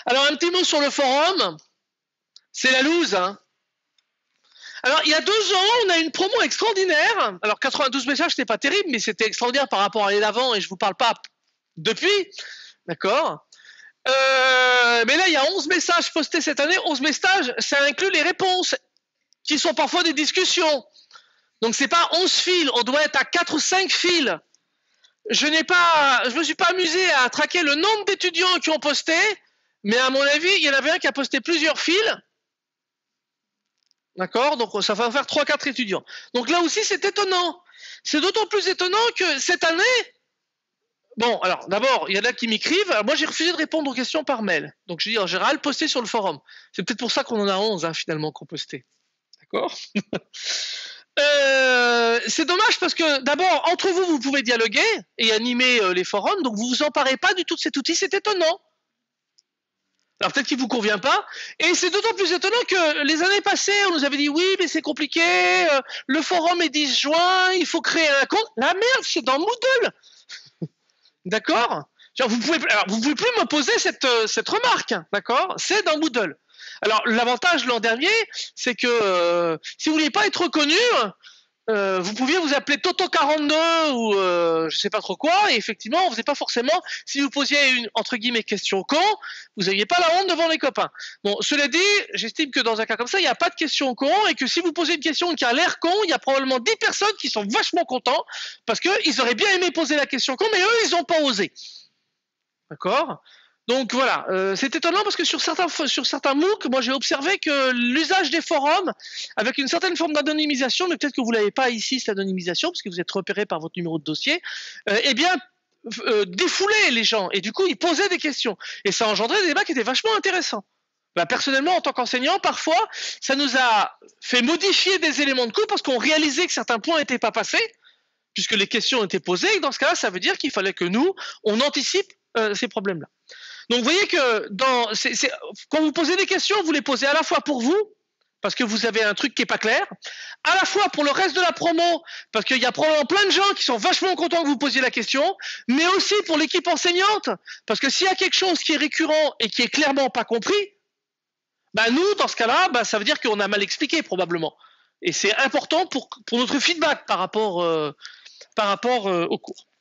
Alors, un petit mot sur le forum. C'est la loose, hein. Alors, il y a 2 ans, on a une promo extraordinaire. Alors, 92 messages, c'était pas terrible, mais c'était extraordinaire par rapport à l'année d'avant, et je vous parle pas depuis. D'accord. Mais là, il y a 11 messages postés cette année. 11 messages, ça inclut les réponses, qui sont parfois des discussions. Donc, c'est pas 11 fils, on doit être à 4 ou 5 fils. Je me suis pas amusé à traquer le nombre d'étudiants qui ont posté, mais à mon avis, il y en avait un qui a posté plusieurs fils. D'accord? Donc, ça va faire 3-4 étudiants. Donc là aussi, c'est étonnant. C'est d'autant plus étonnant que cette année, bon, alors d'abord, il y en a qui m'écrivent. Alors, moi, j'ai refusé de répondre aux questions par mail. Donc, je dis en général, postez sur le forum. C'est peut-être pour ça qu'on en a 11, hein, finalement, qu'on posté. D'accord? C'est dommage parce que d'abord, entre vous, vous pouvez dialoguer et animer les forums, donc vous vous emparez pas du tout de cet outil, c'est étonnant. Alors peut-être qu'il vous convient pas, et c'est d'autant plus étonnant que les années passées, on nous avait dit oui, mais c'est compliqué, le forum est disjoint, il faut créer un compte. La merde, c'est dans Moodle. D'accord? Vous pouvez plus me poser cette remarque, d'accord? C'est dans Moodle. Alors l'avantage l'an dernier, c'est que si vous vouliez pas être reconnu, vous pouviez vous appeler Toto42 ou je sais pas trop quoi, et effectivement, on faisait pas forcément, si vous posiez une, entre guillemets, question con, vous n'aviez pas la honte devant les copains. Bon, cela dit, j'estime que dans un cas comme ça, il n'y a pas de question con, et que si vous posez une question qui a l'air con, il y a probablement 10 personnes qui sont vachement contents, parce qu'ils auraient bien aimé poser la question con, mais eux, ils n'ont pas osé. D'accord? Donc voilà, c'est étonnant parce que sur certains MOOC, moi j'ai observé que l'usage des forums, avec une certaine forme d'anonymisation, mais peut-être que vous l'avez pas ici cette anonymisation, parce que vous êtes repéré par votre numéro de dossier, eh bien défoulait les gens, et du coup ils posaient des questions, et ça engendrait des débats qui étaient vachement intéressants. Bah, personnellement, en tant qu'enseignant, parfois, ça nous a fait modifier des éléments de cours parce qu'on réalisait que certains points n'étaient pas passés, puisque les questions étaient posées, et dans ce cas-là, ça veut dire qu'il fallait que nous, on anticipe ces problèmes-là. Donc vous voyez que quand vous posez des questions, vous les posez à la fois pour vous, parce que vous avez un truc qui n'est pas clair, à la fois pour le reste de la promo, parce qu'il y a probablement plein de gens qui sont vachement contents que vous posiez la question, mais aussi pour l'équipe enseignante, parce que s'il y a quelque chose qui est récurrent et qui est clairement pas compris, bah nous, dans ce cas-là, bah, ça veut dire qu'on a mal expliqué probablement. Et c'est important pour notre feedback par rapport au cours.